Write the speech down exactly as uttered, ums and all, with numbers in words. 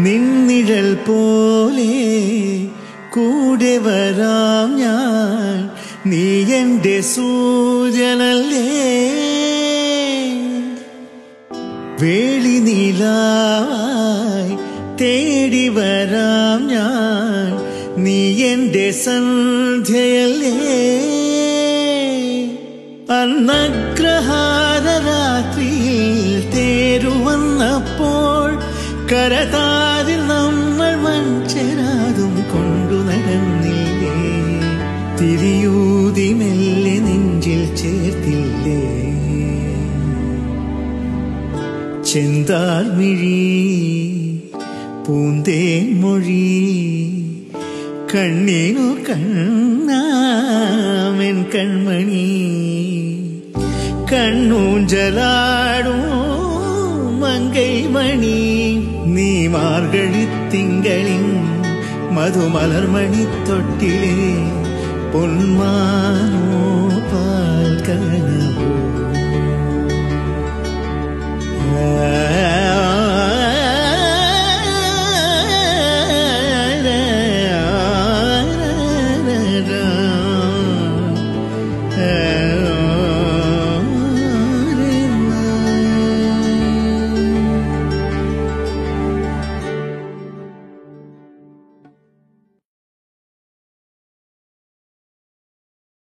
നിന്നിഴൽ പോലെ കൂടെ വരാം ഞാൻ, നീ എൻ്റെ സൂര്യനല്ലേ. വേളി നീലായി തേടി വരാം ഞാൻ, നീ എൻ്റെ സന്ധ്യയല്ലേ. അന്നഗ്രഹാര രാത്രിയിൽ തേരുവന്നപ്പോൾ കരതാരിൽ നമ്മൾ മൺചെരാതും കൊണ്ടു നടന്നില്ലേ. തിരിയൂതി മെല്ലെ നെഞ്ചിൽ ചേർത്തില്ലേ. ചെന്താർമിഴി പൂന്തേൻ മൊഴി കണ്ണിനു കണ്ണാമെൻ കൺമണി. കണ്ണൂഞ്ചലാടും മങ്കൈ മണി, നീ മാർഗഴിത്തിങ്കളിൻ മധുമലർമണി തൊട്ടിലെ പൊന്മാനോ പാൽക്കനവോ.